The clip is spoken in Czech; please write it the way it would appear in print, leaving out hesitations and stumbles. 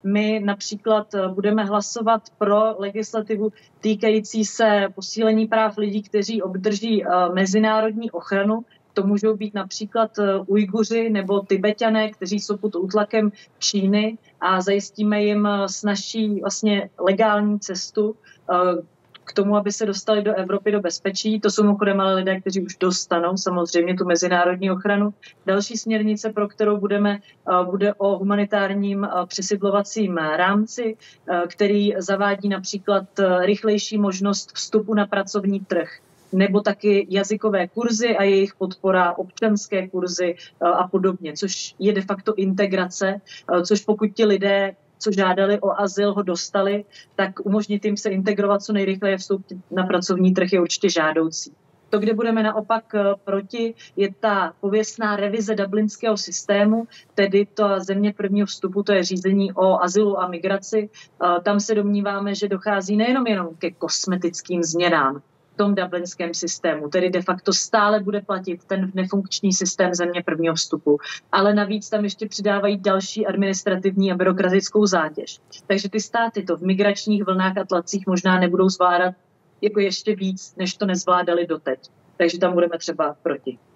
my například budeme hlasovat pro legislativu týkající se posílení práv lidí, kteří obdrží mezinárodní ochranu. To můžou být například Ujguři nebo Tibetané, kteří jsou pod útlakem Číny, a zajistíme jim snazší vlastně legální cestu k tomu, aby se dostali do Evropy do bezpečí. To jsou mimochodem ale lidé, kteří už dostanou samozřejmě tu mezinárodní ochranu. Další směrnice, pro kterou bude o humanitárním přesidlovacím rámci, který zavádí například rychlejší možnost vstupu na pracovní trh, nebo taky jazykové kurzy a jejich podpora, občanské kurzy a podobně, což je de facto integrace, což pokud ti lidé, co žádali o azyl, ho dostali, tak umožnit jim se integrovat co nejrychleji vstoupit na pracovní trh je určitě žádoucí. To, kde budeme naopak proti, je ta pověstná revize dublinského systému, tedy ta země prvního vstupu, to je řízení o azylu a migraci. Tam se domníváme, že dochází nejenom ke kosmetickým změnám v tom dublinském systému, tedy de facto stále bude platit ten nefunkční systém země prvního vstupu, ale navíc tam ještě přidávají další administrativní a byrokratickou zátěž. Takže ty státy to v migračních vlnách a tlacích možná nebudou zvládat jako ještě víc, než to nezvládali doteď. Takže tam budeme třeba proti.